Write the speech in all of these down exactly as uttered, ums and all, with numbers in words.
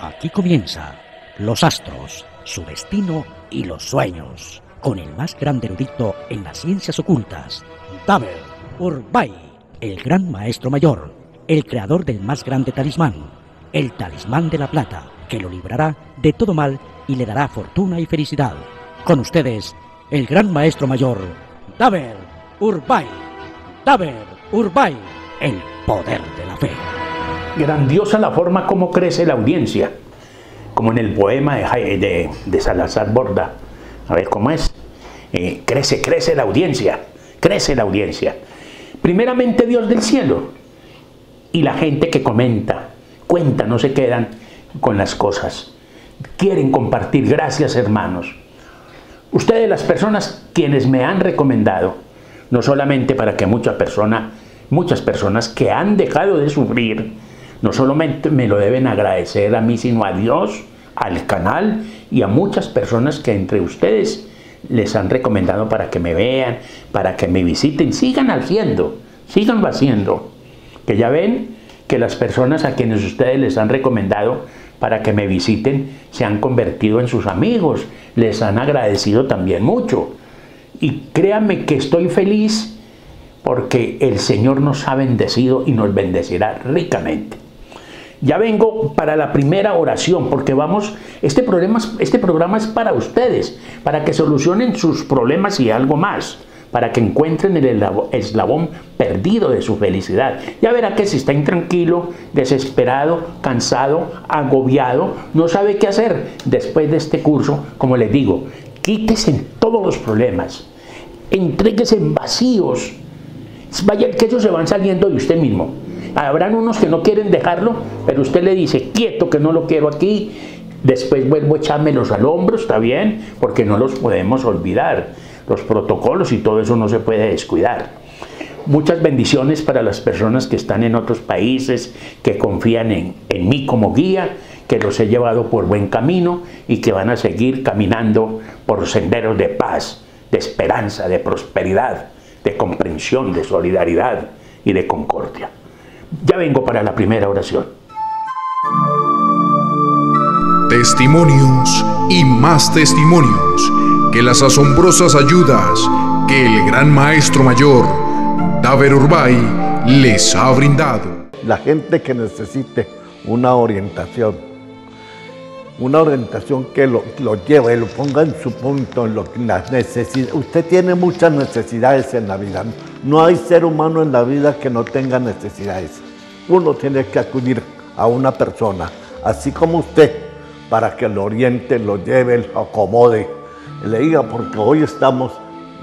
Aquí comienza Los Astros, su destino y los sueños, con el más grande erudito en las ciencias ocultas, Daber Urbay, el gran maestro mayor, el creador del más grande talismán, el talismán de la plata, que lo librará de todo mal y le dará fortuna y felicidad. Con ustedes, el gran maestro mayor, Daber Urbay. Daber Urbay, el poder de la fe. Grandiosa la forma como crece la audiencia, como en el poema de, de, de Salazar Borda. A ver cómo es. Eh, crece, crece la audiencia, crece la audiencia. Primeramente Dios del cielo y la gente que comenta, cuenta, no se quedan con las cosas. Quieren compartir. Gracias, hermanos. Ustedes, las personas quienes me han recomendado, no solamente para que mucha persona, muchas personas que han dejado de sufrir, no solamente me lo deben agradecer a mí, sino a Dios, al canal y a muchas personas que entre ustedes les han recomendado para que me vean, para que me visiten. Sigan haciendo, síganlo haciendo. Que ya ven que las personas a quienes ustedes les han recomendado para que me visiten se han convertido en sus amigos. Les han agradecido también mucho. Y créanme que estoy feliz porque el Señor nos ha bendecido y nos bendecirá ricamente. Ya vengo para la primera oración, porque vamos, este programa, este programa es para ustedes, para que solucionen sus problemas y algo más, para que encuentren el eslabón perdido de su felicidad. Ya verá que si está intranquilo, desesperado, cansado, agobiado, no sabe qué hacer después de este curso, como les digo, quítese todos los problemas, entréguese en vacíos, vaya que ellos se van saliendo de usted mismo. Habrán unos que no quieren dejarlo, pero usted le dice, quieto que no lo quiero aquí, después vuelvo a echármelos al hombro, está bien, porque no los podemos olvidar, los protocolos y todo eso no se puede descuidar. Muchas bendiciones para las personas que están en otros países, que confían en, en mí como guía, que los he llevado por buen camino y que van a seguir caminando por senderos de paz, de esperanza, de prosperidad, de comprensión, de solidaridad y de concordia. Ya vengo para la primera oración. Testimonios y más testimonios, que las asombrosas ayudas que el gran maestro mayor Daber Urbay les ha brindado. La gente que necesite una orientación, una orientación que lo, lo lleve, lo ponga en su punto, en lo, las necesidades. Usted tiene muchas necesidades en la vida. No hay ser humano en la vida que no tenga necesidades. Uno tiene que acudir a una persona, así como usted, para que lo oriente, lo lleve, lo acomode. Le diga, porque hoy estamos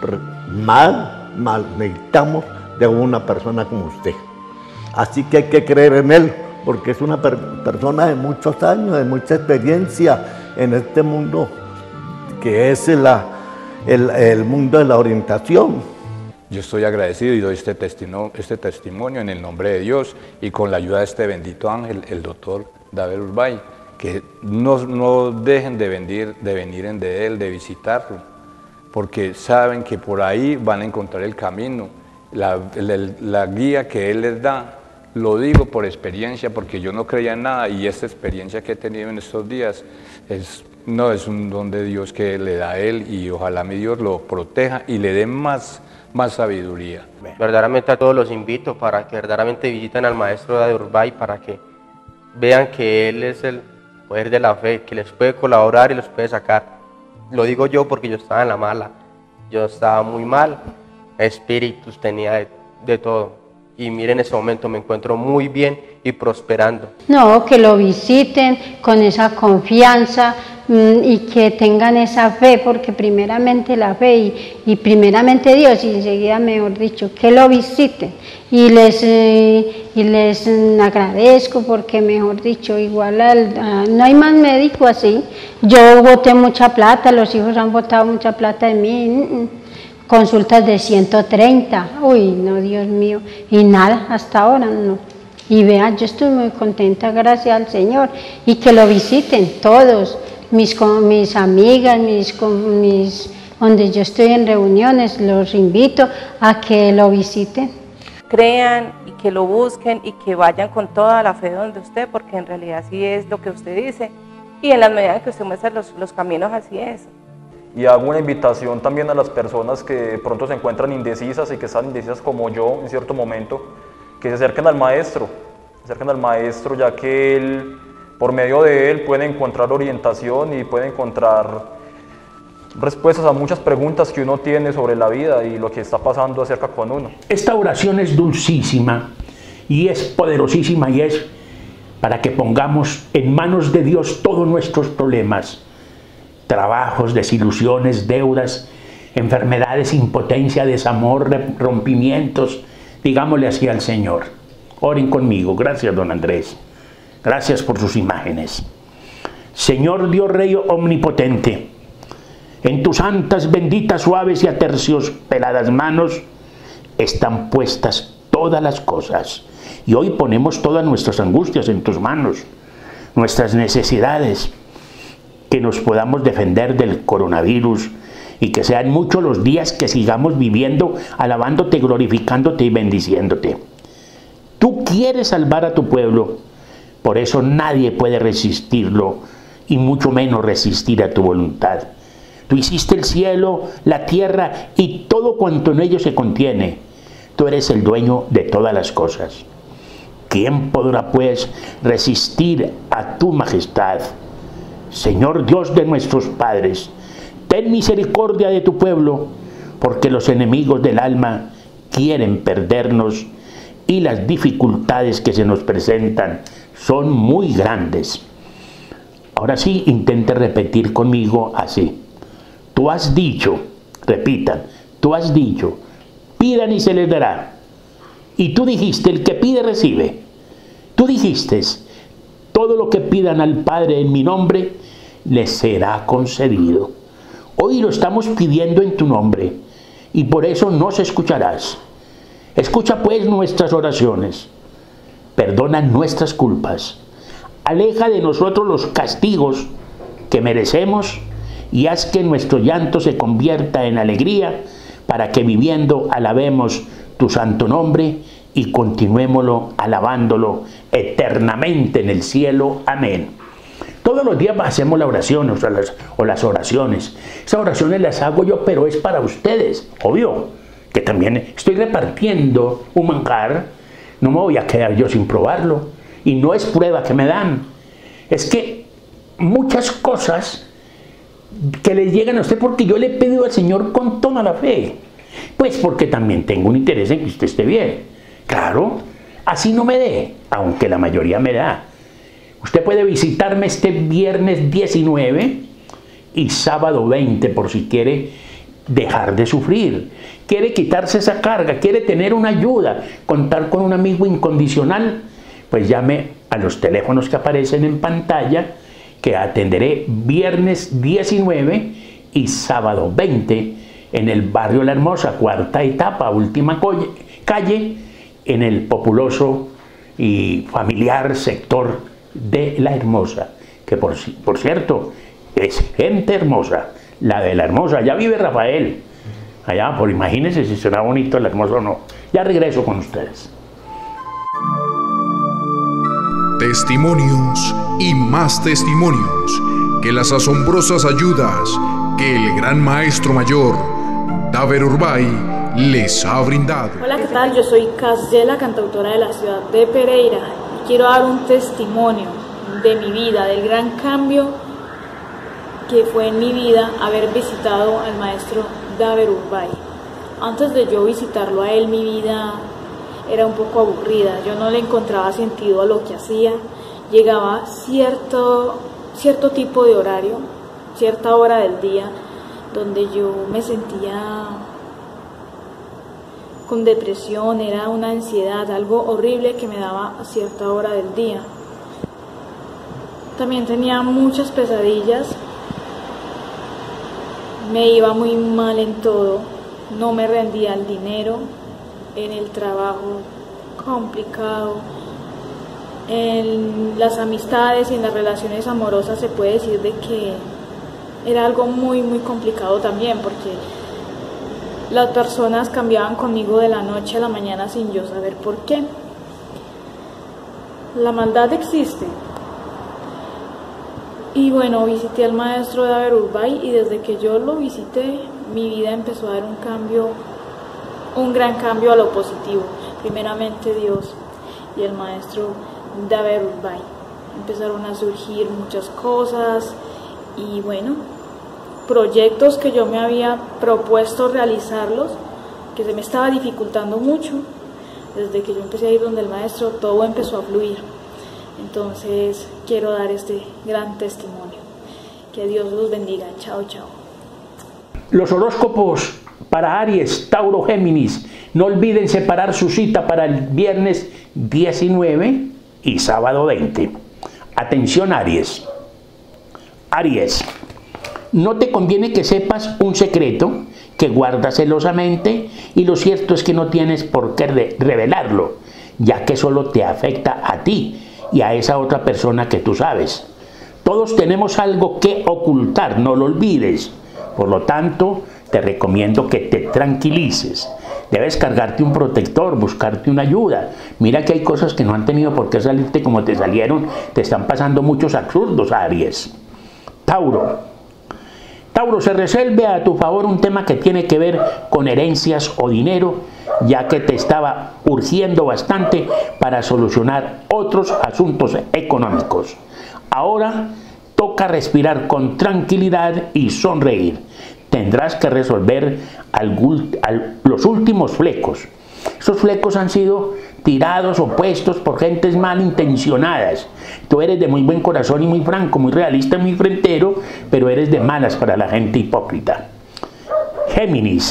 mal, mal, necesitamos de una persona como usted. Así que hay que creer en él, porque es una per persona de muchos años, de mucha experiencia en este mundo, que es la, el, el mundo de la orientación. Yo estoy agradecido y doy este testimonio, este testimonio en el nombre de Dios y con la ayuda de este bendito ángel, el doctor Daber Urbay, que no, no dejen de venir, de venir en de él, de visitarlo, porque saben que por ahí van a encontrar el camino, la, la, la guía que él les da. Lo digo por experiencia, porque yo no creía en nada y esta experiencia que he tenido en estos días es, no, es un don de Dios que le da a él y ojalá mi Dios lo proteja y le dé más, más sabiduría. Verdaderamente a todos los invito para que verdaderamente visiten al maestro Daber Urbay, para que vean que él es el poder de la fe, que les puede colaborar y los puede sacar. Lo digo yo porque yo estaba en la mala, yo estaba muy mal, espíritus tenía de, de todo. Y miren, en ese momento me encuentro muy bien y prosperando. No, que lo visiten con esa confianza mmm, y que tengan esa fe, porque primeramente la fe y, y primeramente Dios, y enseguida, mejor dicho, que lo visiten. Y les, eh, y les eh, agradezco porque, mejor dicho, igual al, a, no hay más médico así. Yo boté mucha plata, los hijos han botado mucha plata de mí. Consultas de ciento treinta, uy, no, Dios mío, y nada, hasta ahora no. Y vean, yo estoy muy contenta, gracias al Señor, y que lo visiten todos, mis, mis amigas, mis, mis, donde yo estoy en reuniones, los invito a que lo visiten. crean y que lo busquen y que vayan con toda la fe donde usted, porque en realidad sí es lo que usted dice, y en la medida en que usted muestra los, los caminos, así es. Y hago una invitación también a las personas que pronto se encuentran indecisas y que están indecisas como yo en cierto momento, que se acerquen al maestro, se acerquen al maestro, ya que él, por medio de él, puede encontrar orientación y puede encontrar respuestas a muchas preguntas que uno tiene sobre la vida y lo que está pasando acerca con uno. Esta oración es dulcísima y es poderosísima, y es para que pongamos en manos de Dios todos nuestros problemas, trabajos, desilusiones, deudas, enfermedades, impotencia, desamor, rompimientos, digámosle así al Señor. Oren conmigo. Gracias, don Andrés. Gracias por sus imágenes. Señor Dios Rey omnipotente, en tus santas, benditas, suaves y aterciopeladas manos están puestas todas las cosas. Y hoy ponemos todas nuestras angustias en tus manos, nuestras necesidades, que nos podamos defender del coronavirus y que sean muchos los días que sigamos viviendo, alabándote, glorificándote y bendiciéndote. Tú quieres salvar a tu pueblo, por eso nadie puede resistirlo y mucho menos resistir a tu voluntad. Tú hiciste el cielo, la tierra y todo cuanto en ellos se contiene. Tú eres el dueño de todas las cosas. ¿Quién podrá pues resistir a tu majestad? Señor Dios de nuestros padres, ten misericordia de tu pueblo, porque los enemigos del alma quieren perdernos y las dificultades que se nos presentan son muy grandes. Ahora sí, intente repetir conmigo así. Tú has dicho, repitan, tú has dicho, pidan y se les dará. Y tú dijiste, el que pide recibe. Tú dijiste, todo lo que pidan al Padre en mi nombre, les será concedido. Hoy lo estamos pidiendo en tu nombre, y por eso nos escucharás. Escucha pues nuestras oraciones. Perdona nuestras culpas. Aleja de nosotros los castigos que merecemos, y haz que nuestro llanto se convierta en alegría, para que viviendo alabemos tu santo nombre y continuémoslo alabándolo eternamente en el cielo. Amén. Todos los días hacemos la oración, o, sea, las, o las oraciones. Esas oraciones las hago yo, pero es para ustedes, obvio, que también estoy repartiendo un manjar. No me voy a quedar yo sin probarlo, y no es prueba que me dan. Es que muchas cosas que les llegan a usted porque yo le he pedido al Señor con toda la fe, pues porque también tengo un interés en que usted esté bien. Claro, así no me dé, aunque la mayoría me da. Usted puede visitarme este viernes diecinueve y sábado veinte por si quiere dejar de sufrir, quiere quitarse esa carga, quiere tener una ayuda, contar con un amigo incondicional. Pues llame a los teléfonos que aparecen en pantalla, que atenderé viernes diecinueve y sábado veinte en el barrio La Hermosa, cuarta etapa, última calle, en el populoso y familiar sector de La Hermosa, que por, por cierto es gente hermosa, la de La Hermosa. Allá vive Rafael, allá, por imagínense si será bonito La Hermosa o no. Ya regreso con ustedes. Testimonios y más testimonios que las asombrosas ayudas que el gran maestro mayor Daver Urbay les ha brindado. Hola, ¿qué tal? Yo soy Casdela, cantautora de la ciudad de Pereira, y quiero dar un testimonio de mi vida, del gran cambio que fue en mi vida haber visitado al maestro Daver Urbay. Antes de yo visitarlo a él, mi vida era un poco aburrida, yo no le encontraba sentido a lo que hacía. Llegaba cierto, cierto tipo de horario, cierta hora del día, donde yo me sentía con depresión, era una ansiedad, algo horrible que me daba a cierta hora del día. También tenía muchas pesadillas, me iba muy mal en todo, no me rendía el dinero, en el trabajo complicado, en las amistades y en las relaciones amorosas se puede decir de que era algo muy muy complicado también, porque las personas cambiaban conmigo de la noche a la mañana sin yo saber por qué. La maldad existe. Y bueno, visité al maestro Daver Urbay y desde que yo lo visité, mi vida empezó a dar un cambio, un gran cambio a lo positivo. Primeramente Dios y el maestro Daver Urbay. Empezaron a surgir muchas cosas y bueno, proyectos que yo me había propuesto realizarlos, que se me estaba dificultando mucho. Desde que yo empecé a ir donde el maestro, todo empezó a fluir. Entonces quiero dar este gran testimonio. Que Dios los bendiga. Chao, chao. Los horóscopos para Aries, Tauro, Géminis. No olviden separar su cita para el viernes diecinueve y sábado veinte. Atención Aries. Aries, no te conviene que sepas un secreto que guardas celosamente y lo cierto es que no tienes por qué re revelarlo, ya que solo te afecta a ti y a esa otra persona que tú sabes. Todos tenemos algo que ocultar, no lo olvides. Por lo tanto, te recomiendo que te tranquilices. Debes cargarte un protector, buscarte una ayuda. Mira que hay cosas que no han tenido por qué salirte como te salieron. Te están pasando muchos absurdos, Aries. Tauro. Tauro, se resuelve a tu favor un tema que tiene que ver con herencias o dinero, ya que te estaba urgiendo bastante para solucionar otros asuntos económicos. Ahora toca respirar con tranquilidad y sonreír. Tendrás que resolver algún, al, los últimos flecos. Esos flecos han sido tirados o puestos por gentes malintencionadas. Tú eres de muy buen corazón y muy franco, muy realista, muy frentero, pero eres de malas para la gente hipócrita. Géminis.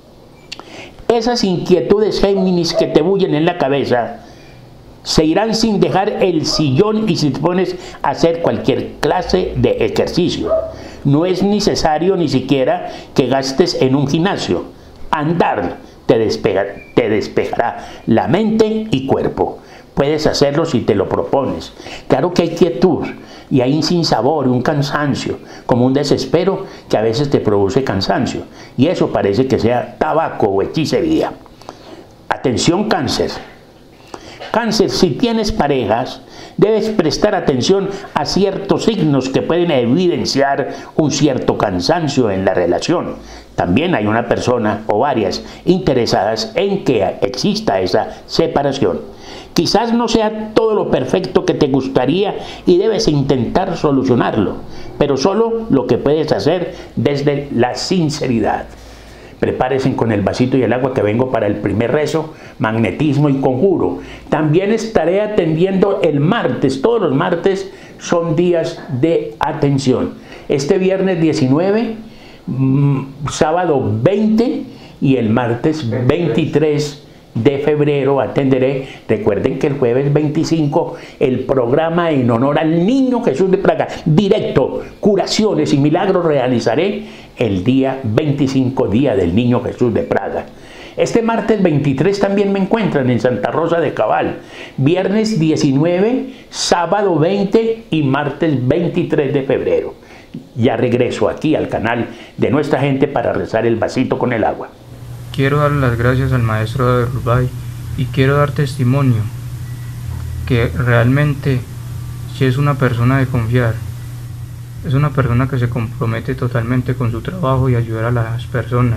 Esas inquietudes Géminis que te bullen en la cabeza se irán sin dejar el sillón y si te pones a hacer cualquier clase de ejercicio. No es necesario ni siquiera que gastes en un gimnasio. Andar te, despeja, te despejará la mente y cuerpo. Puedes hacerlo si te lo propones. Claro que hay quietud y hay un sinsabor, un cansancio, como un desespero que a veces te produce cansancio. Y eso parece que sea tabaco o hechicería. Atención Cáncer. Cáncer, si tienes parejas, debes prestar atención a ciertos signos que pueden evidenciar un cierto cansancio en la relación. También hay una persona o varias interesadas en que exista esa separación. Quizás no sea todo lo perfecto que te gustaría y debes intentar solucionarlo, pero solo lo que puedes hacer desde la sinceridad. Prepárense con el vasito y el agua que vengo para el primer rezo, magnetismo y conjuro. También estaré atendiendo el martes. Todos los martes son días de atención. Este viernes diecinueve, mmm, sábado veinte y el martes veintitrés de febrero atenderé. Recuerden que el jueves veinticinco el programa en honor al Niño Jesús de Praga, directo, curaciones y milagros, realizaré el día veinticinco, día del Niño Jesús de Praga. Este martes veintitrés también me encuentran en Santa Rosa de Cabal, viernes diecinueve, sábado veinte y martes veintitrés de febrero. Ya regreso aquí al canal de nuestra gente para rezar el vasito con el agua. Quiero dar las gracias al maestro Daver Urbay y quiero dar testimonio que realmente si es una persona de confiar, es una persona que se compromete totalmente con su trabajo y ayudar a las personas.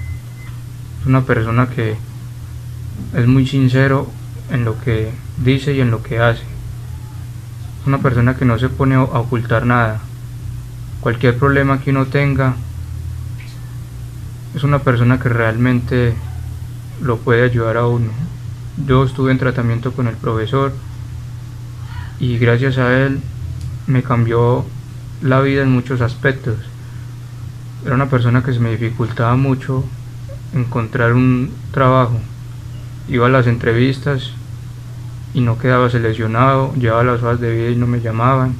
Es una persona que es muy sincero en lo que dice y en lo que hace. Es una persona que no se pone a ocultar nada. Cualquier problema que uno tenga, es una persona que realmente lo puede ayudar a uno. Yo estuve en tratamiento con el profesor y gracias a él me cambió la vida en muchos aspectos. Era una persona que se me dificultaba mucho encontrar un trabajo. Iba a las entrevistas y no quedaba seleccionado, llevaba las hojas de vida y no me llamaban.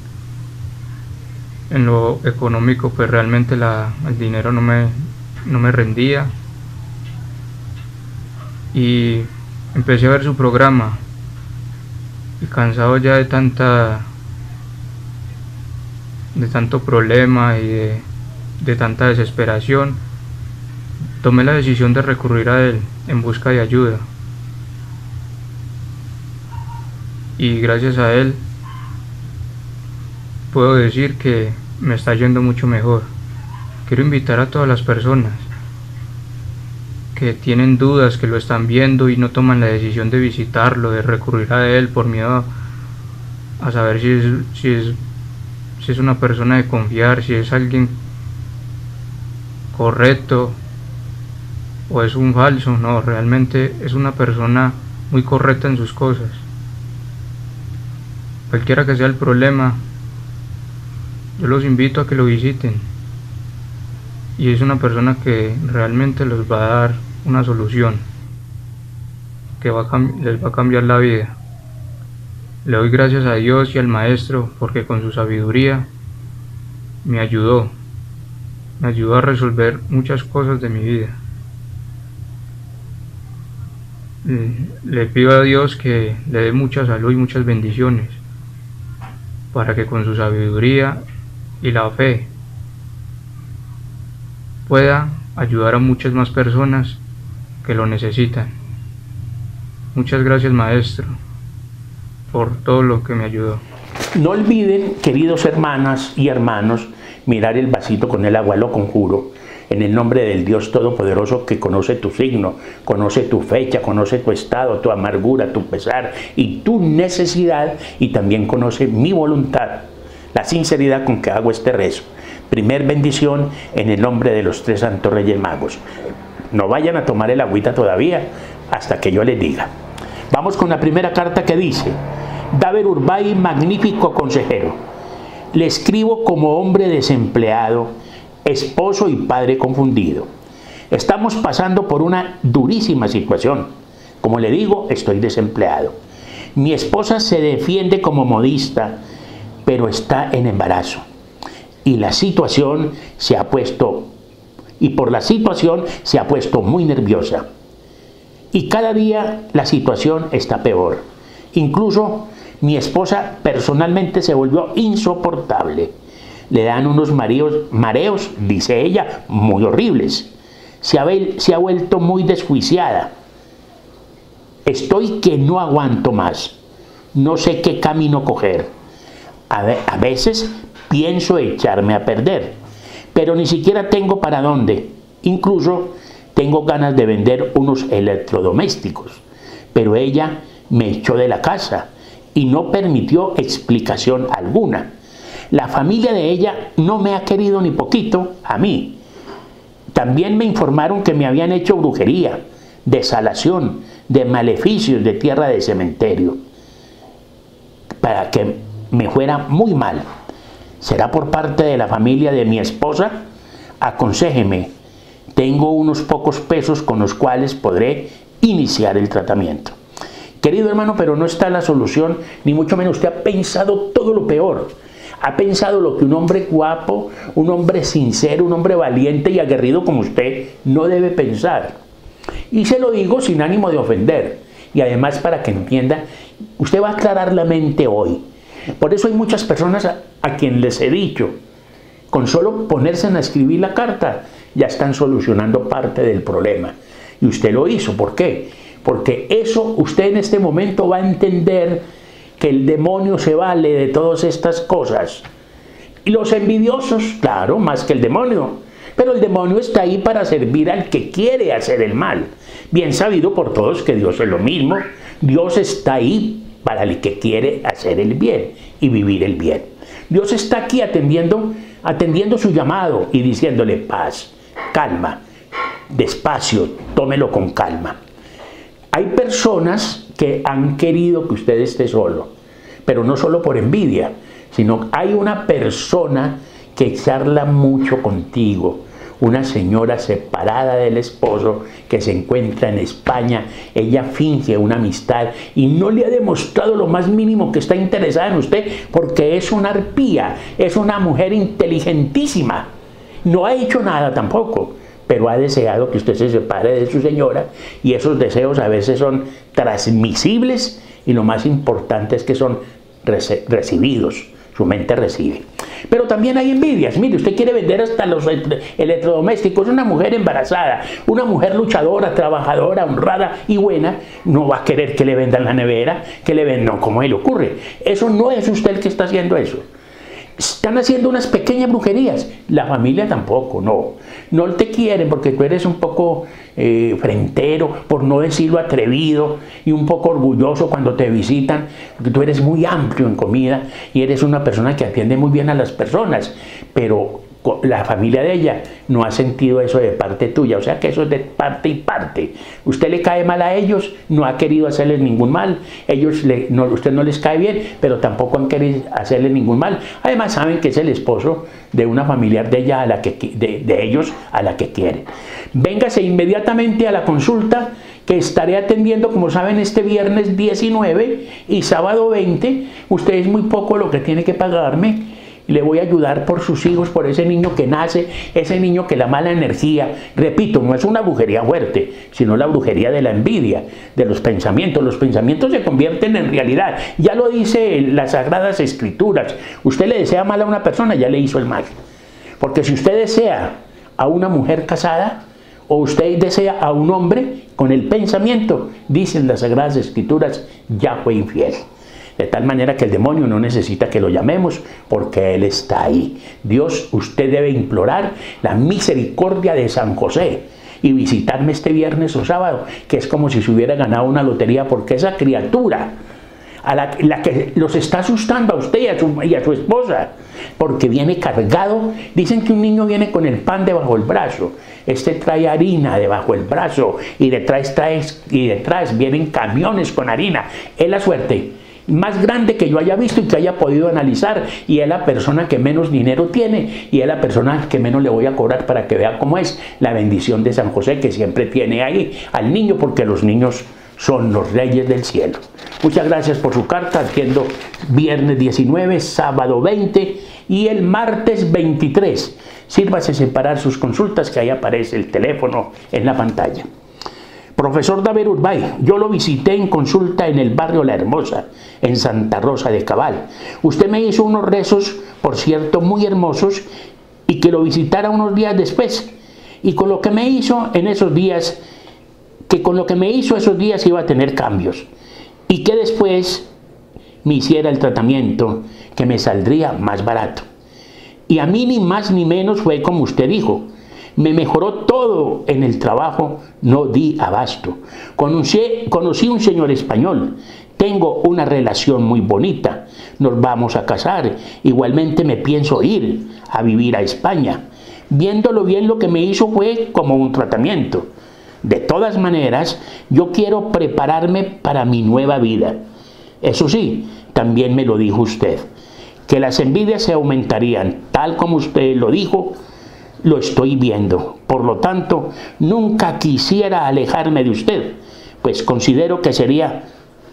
En lo económico pues realmente la, el dinero no me no me rendía y empecé a ver su programa y cansado ya de tanta de tanto problema y de, de tanta desesperación, tomé la decisión de recurrir a él en busca de ayuda. Y gracias a él puedo decir que me está yendo mucho mejor. Quiero invitar a todas las personas que tienen dudas, que lo están viendo y no toman la decisión de visitarlo, de recurrir a él por miedo a saber si es, si es, si es una persona de confiar, si es alguien correcto o es un falso. No, realmente es una persona muy correcta en sus cosas. Cualquiera que sea el problema, yo los invito a que lo visiten, y es una persona que realmente les va a dar una solución que va a les va a cambiar la vida. Le doy gracias a Dios y al maestro porque con su sabiduría me ayudó me ayudó a resolver muchas cosas de mi vida. Le pido a Dios que le dé mucha salud y muchas bendiciones para que con su sabiduría y la fe pueda ayudar a muchas más personas que lo necesitan. Muchas gracias, maestro, por todo lo que me ayudó. No olviden, queridos hermanas y hermanos, mirar el vasito con el agua, lo conjuro, en el nombre del Dios Todopoderoso, que conoce tu signo, conoce tu fecha, conoce tu estado, tu amargura, tu pesar y tu necesidad, y también conoce mi voluntad, la sinceridad con que hago este rezo. Primer bendición en el nombre de los tres santos reyes magos. No vayan a tomar el agüita todavía hasta que yo les diga. Vamos con la primera carta, que dice: Daver Urbay, magnífico consejero, le escribo como hombre desempleado, esposo y padre confundido. Estamos pasando por una durísima situación. Como le digo, estoy desempleado. Mi esposa se defiende como modista, pero está en embarazo. Y la situación se ha puesto, y por la situación se ha puesto muy nerviosa. Y cada día la situación está peor. Incluso mi esposa personalmente se volvió insoportable. Le dan unos mareos, mareos, dice ella, muy horribles. Se ha, se ha vuelto muy desjuiciada. Estoy que no aguanto más. No sé qué camino coger. A, a veces pienso echarme a perder, pero ni siquiera tengo para dónde. Incluso tengo ganas de vender unos electrodomésticos, pero ella me echó de la casa y no permitió explicación alguna. La familia de ella no me ha querido ni poquito a mí. También me informaron que me habían hecho brujería, desalación, de maleficios de tierra de cementerio, para que me fuera muy mal. ¿Será por parte de la familia de mi esposa? Aconséjeme. Tengo unos pocos pesos con los cuales podré iniciar el tratamiento. Querido hermano, pero no está la solución, ni mucho menos. Usted ha pensado todo lo peor. Ha pensado lo que un hombre guapo, un hombre sincero, un hombre valiente y aguerrido como usted no debe pensar. Y se lo digo sin ánimo de ofender. Y además para que entienda, usted va a aclarar la mente hoy. Por eso hay muchas personas a, a quien les he dicho, con solo ponerse a escribir la carta, ya están solucionando parte del problema. Y usted lo hizo. ¿Por qué? Porque eso usted en este momento va a entender que el demonio se vale de todas estas cosas. Y los envidiosos, claro, más que el demonio. Pero el demonio está ahí para servir al que quiere hacer el mal. Bien sabido por todos que Dios es lo mismo. Dios está ahí para el que quiere hacer el bien y vivir el bien. Dios está aquí atendiendo, atendiendo su llamado y diciéndole: paz, calma, despacio, tómelo con calma. Hay personas que han querido que usted esté solo, pero no solo por envidia, sino hay una persona que charla mucho contigo, una señora separada del esposo que se encuentra en España. Ella finge una amistad y no le ha demostrado lo más mínimo que está interesada en usted, porque es una arpía, es una mujer inteligentísima. No ha hecho nada tampoco, pero ha deseado que usted se separe de su señora, y esos deseos a veces son transmisibles y lo más importante es que son recibidos. Su mente recibe. Pero también hay envidias. Mire, usted quiere vender hasta los electrodomésticos. Una mujer embarazada, una mujer luchadora, trabajadora, honrada y buena, no va a querer que le vendan la nevera, que le vendan, no, ¿cómo le ocurre? Eso no es usted el que está haciendo eso. Están haciendo unas pequeñas brujerías. La familia tampoco, no. No te quieren porque tú eres un poco eh, frentero, por no decirlo atrevido, y un poco orgulloso cuando te visitan, porque tú eres muy amplio en comida y eres una persona que atiende muy bien a las personas, pero la familia de ella no ha sentido eso de parte tuya, o sea que eso es de parte y parte. Usted le cae mal a ellos, no ha querido hacerles ningún mal, ellos le, no, usted no les cae bien, pero tampoco han querido hacerles ningún mal. Además saben que es el esposo de una familiar de ella, a la que, de, de ellos, a la que quieren. Véngase inmediatamente a la consulta que estaré atendiendo, como saben, este viernes diecinueve y sábado veinte. Usted es muy poco lo que tiene que pagarme. Le voy a ayudar por sus hijos, por ese niño que nace, ese niño que la mala energía, repito, no es una brujería fuerte, sino la brujería de la envidia, de los pensamientos. Los pensamientos se convierten en realidad. Ya lo dice las Sagradas Escrituras. Usted le desea mal a una persona, ya le hizo el mal. Porque si usted desea a una mujer casada, o usted desea a un hombre, con el pensamiento, dicen las Sagradas Escrituras, ya fue infiel. De tal manera que el demonio no necesita que lo llamemos porque él está ahí. Dios, usted debe implorar la misericordia de San José y visitarme este viernes o sábado, que es como si se hubiera ganado una lotería, porque esa criatura a la, la que los está asustando a usted y a, su, y a su esposa, porque viene cargado. Dicen que un niño viene con el pan debajo del brazo, este trae harina debajo del brazo y detrás, trae, y detrás vienen camiones con harina. Es la suerte más grande que yo haya visto y que haya podido analizar, y es la persona que menos dinero tiene y es la persona que menos le voy a cobrar, para que vea cómo es la bendición de San José, que siempre tiene ahí al niño, porque los niños son los reyes del cielo. Muchas gracias por su carta. Atiendo viernes diecinueve, sábado veinte y el martes veintitrés. Sírvase separar sus consultas, que ahí aparece el teléfono en la pantalla. Profesor David Urbay, yo lo visité en consulta en el barrio La Hermosa, en Santa Rosa de Cabal. Usted me hizo unos rezos, por cierto, muy hermosos, y que lo visitara unos días después. Y con lo que me hizo en esos días, que con lo que me hizo esos días iba a tener cambios. Y que después me hiciera el tratamiento, que me saldría más barato. Y a mí ni más ni menos fue como usted dijo. Me mejoró todo en el trabajo, no di abasto. Conocí, conocí un señor español, tengo una relación muy bonita, nos vamos a casar, igualmente me pienso ir a vivir a España. Viéndolo bien, lo que me hizo fue como un tratamiento. De todas maneras, yo quiero prepararme para mi nueva vida. Eso sí, también me lo dijo usted, que las envidias se aumentarían, tal como usted lo dijo. Lo estoy viendo, por lo tanto, nunca quisiera alejarme de usted, pues considero que sería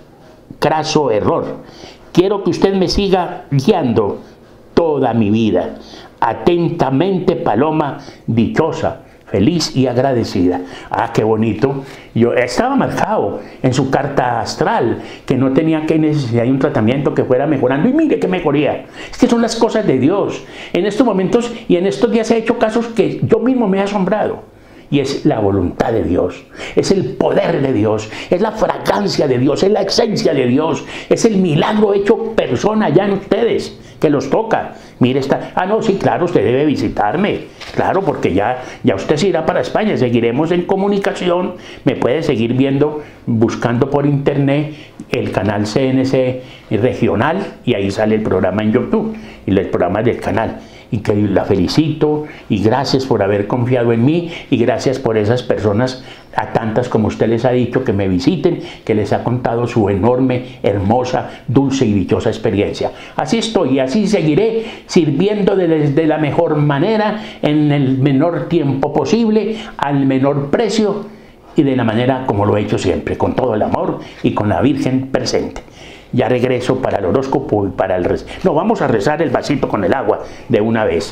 craso error. Quiero que usted me siga guiando toda mi vida. Atentamente, Paloma dichosa, feliz y agradecida. Ah, qué bonito. Yo estaba marcado en su carta astral que no tenía que necesidad de un tratamiento, que fuera mejorando, y mire qué mejoría. Es que son las cosas de Dios. En estos momentos y en estos días he hecho casos que yo mismo me he asombrado. Y es la voluntad de Dios, es el poder de Dios, es la fragancia de Dios, es la esencia de Dios, es el milagro hecho persona ya en ustedes, que los toca. Mire, está, ah no, sí, claro, usted debe visitarme, claro, porque ya, ya usted se irá para España, seguiremos en comunicación, me puede seguir viendo, buscando por internet el canal C N C regional, y ahí sale el programa en YouTube, y los programas del canal. Y que la felicito, y gracias por haber confiado en mí, y gracias por esas personas, a tantas como usted les ha dicho, que me visiten, que les ha contado su enorme, hermosa, dulce y dichosa experiencia. Así estoy y así seguiré, sirviendo de, de la mejor manera, en el menor tiempo posible, al menor precio, y de la manera como lo he hecho siempre, con todo el amor y con la Virgen presente. Ya regreso para el horóscopo y para el rez. No, vamos a rezar el vasito con el agua de una vez.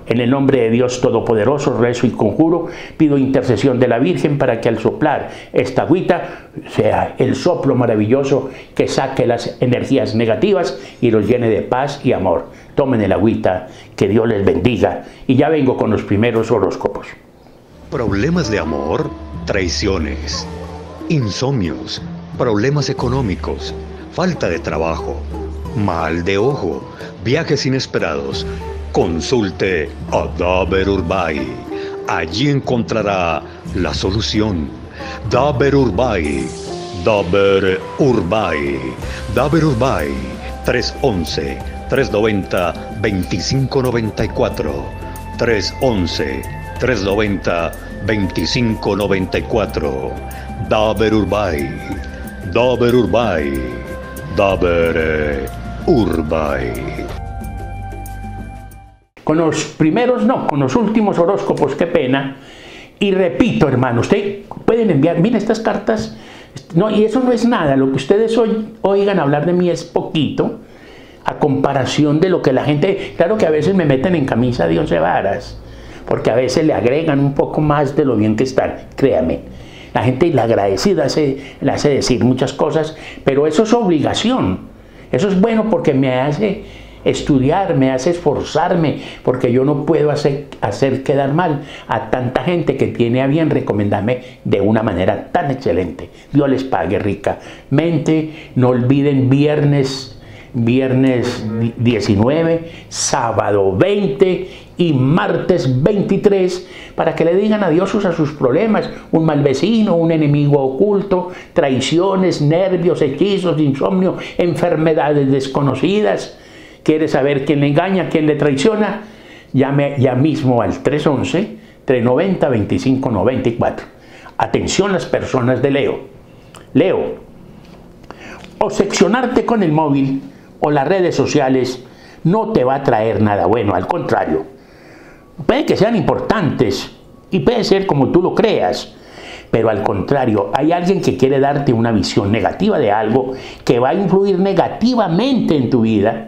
En el nombre de Dios Todopoderoso, rezo y conjuro, pido intercesión de la Virgen para que al soplar esta agüita sea el soplo maravilloso que saque las energías negativas y los llene de paz y amor. Tomen el agüita, que Dios les bendiga. Y ya vengo con los primeros horóscopos. Problemas de amor, traiciones, insomnios, problemas económicos, falta de trabajo, mal de ojo, viajes inesperados. Consulte a Daber Urbay. Allí encontrará la solución. Daber Urbay. Daber Urbay. Daber Urbay. tres once, tres noventa, veinticinco noventa y cuatro. tres once, tres noventa, veinticinco noventa y cuatro. Daber Urbay. Daber Urbay. Daber Urbay. Con los primeros no, con los últimos horóscopos, qué pena. Y repito, hermano, ustedes pueden enviar, miren estas cartas, no, y eso no es nada, lo que ustedes hoy, oigan hablar de mí es poquito, a comparación de lo que la gente, claro que a veces me meten en camisa de once varas, porque a veces le agregan un poco más de lo bien que están, créame. La gente, la agradecida, hace, le hace decir muchas cosas, pero eso es obligación, eso es bueno porque me hace estudiar, me hace esforzarme, porque yo no puedo hacer, hacer quedar mal a tanta gente que tiene a bien recomendarme de una manera tan excelente. Dios les pague ricamente. No olviden viernes, viernes diecinueve, sábado veinte y martes veintitrés, para que le digan adiós a sus problemas, un mal vecino, un enemigo oculto, traiciones, nervios, hechizos, insomnio, enfermedades desconocidas. ¿Quiere saber quién le engaña, quién le traiciona? Llame ya mismo al tres once, tres noventa, veinticinco noventa y cuatro. Atención las personas de Leo. Leo, obsesionarte con el móvil o las redes sociales no te va a traer nada bueno, al contrario. Puede que sean importantes y puede ser como tú lo creas, pero al contrario, hay alguien que quiere darte una visión negativa de algo que va a influir negativamente en tu vida.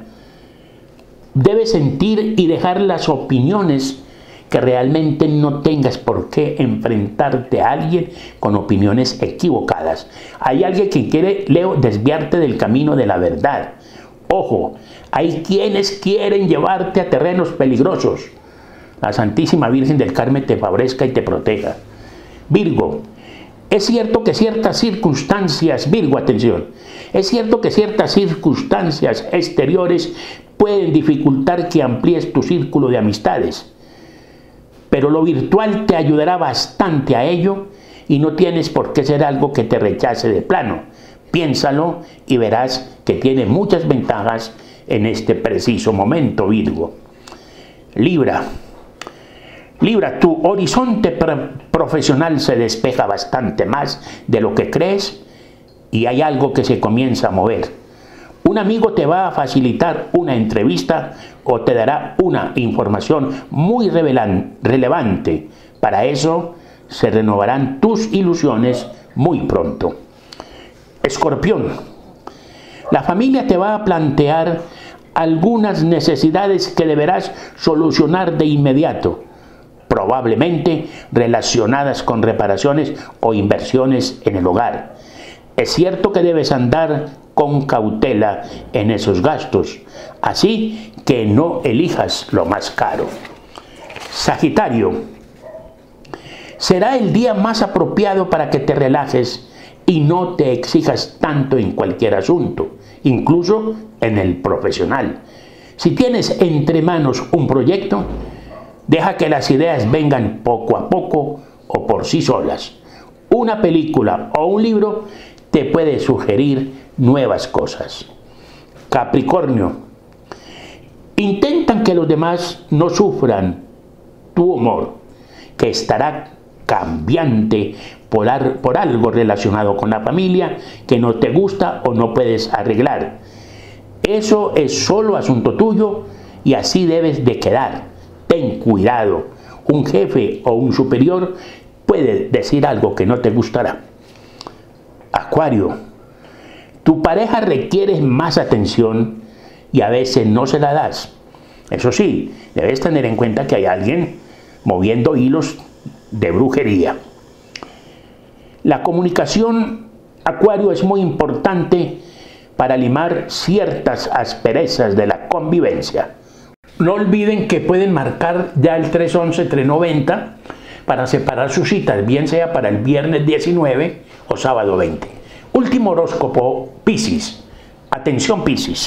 Debes sentir y dejar las opiniones que realmente no tengas por qué enfrentarte a alguien con opiniones equivocadas. Hay alguien que quiere, Leo, desviarte del camino de la verdad. Ojo, hay quienes quieren llevarte a terrenos peligrosos. La Santísima Virgen del Carmen te favorezca y te proteja. Virgo, es cierto que ciertas circunstancias, Virgo, atención, es cierto que ciertas circunstancias exteriores pueden dificultar que amplíes tu círculo de amistades, pero lo virtual te ayudará bastante a ello y no tienes por qué ser algo que te rechace de plano. Piénsalo y verás que tiene muchas ventajas en este preciso momento, Virgo. Libra. Libra, tu horizonte profesional se despeja bastante más de lo que crees y hay algo que se comienza a mover. Un amigo te va a facilitar una entrevista o te dará una información muy relevante. Para eso se renovarán tus ilusiones muy pronto. Escorpión, la familia te va a plantear algunas necesidades que deberás solucionar de inmediato, probablemente relacionadas con reparaciones o inversiones en el hogar. Es cierto que debes andar con cautela en esos gastos, así que no elijas lo más caro. Sagitario, será el día más apropiado para que te relajes y no te exijas tanto en cualquier asunto, incluso en el profesional. Si tienes entre manos un proyecto, deja que las ideas vengan poco a poco o por sí solas. Una película o un libro te puede sugerir nuevas cosas. Capricornio, intentan que los demás no sufran tu humor, que estará cambiante por, por algo relacionado con la familia que no te gusta o no puedes arreglar. Eso es solo asunto tuyo y así debes de quedar. Ten cuidado, un jefe o un superior puede decir algo que no te gustará. Acuario, tu pareja requiere más atención y a veces no se la das. Eso sí, debes tener en cuenta que hay alguien moviendo hilos de brujería. La comunicación, Acuario, es muy importante para limar ciertas asperezas de la convivencia. No olviden que pueden marcar ya el tres once, tres noventa para separar sus citas, bien sea para el viernes diecinueve o sábado veinte. Último horóscopo, Piscis. Atención, Piscis.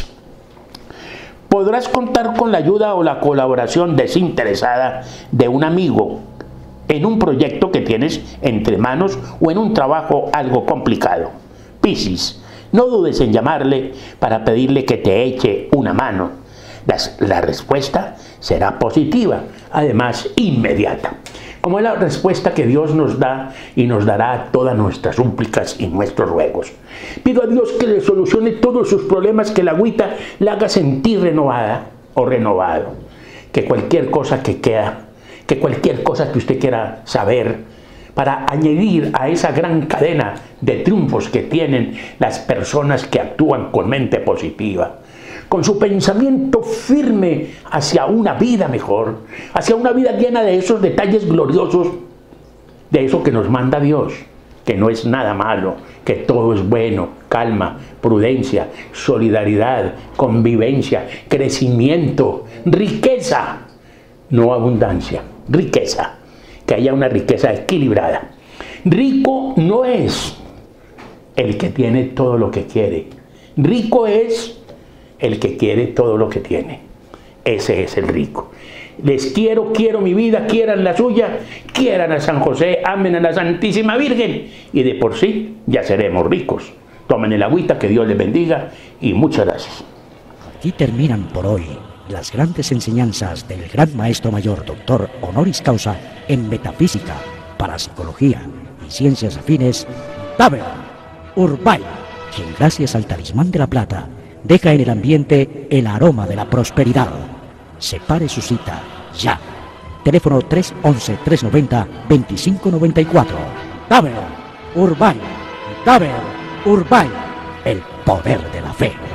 Podrás contar con la ayuda o la colaboración desinteresada de un amigo en un proyecto que tienes entre manos o en un trabajo algo complicado. Piscis, no dudes en llamarle para pedirle que te eche una mano. La, la respuesta será positiva, además inmediata, como es la respuesta que Dios nos da y nos dará a todas nuestras súplicas y nuestros ruegos. Pido a Dios que le solucione todos sus problemas, que la agüita la haga sentir renovada o renovado, que cualquier cosa que queda, que cualquier cosa que usted quiera saber, para añadir a esa gran cadena de triunfos que tienen las personas que actúan con mente positiva, con su pensamiento firme hacia una vida mejor, hacia una vida llena de esos detalles gloriosos, de eso que nos manda Dios, que no es nada malo, que todo es bueno, calma, prudencia, solidaridad, convivencia, crecimiento, riqueza, no abundancia, riqueza, que haya una riqueza equilibrada. Rico no es el que tiene todo lo que quiere, rico es el que quiere todo lo que tiene. Ese es el rico. Les quiero, quiero mi vida, quieran la suya, quieran a San José, amen a la Santísima Virgen y de por sí ya seremos ricos. Tomen el agüita, que Dios les bendiga y muchas gracias. Aquí terminan por hoy las grandes enseñanzas del Gran Maestro Mayor Doctor Honoris Causa en Metafísica, Parapsicología y Ciencias Afines, Daber Urbay, quien gracias al talismán de la plata deja en el ambiente el aroma de la prosperidad. Separe su cita ya. Teléfono tres once, tres noventa, veinticinco noventa y cuatro. Daber Urbay, Daber Urbay, el poder de la fe.